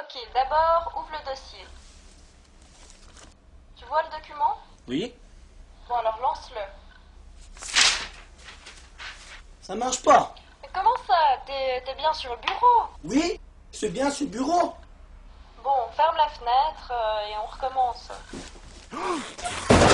Ok, d'abord, ouvre le dossier. Tu vois le document? Oui. Bon, alors lance-le. Ça marche pas. Mais comment ça? T'es bien sur le bureau? Oui, c'est bien ce bureau. Bon, ferme la fenêtre et on recommence.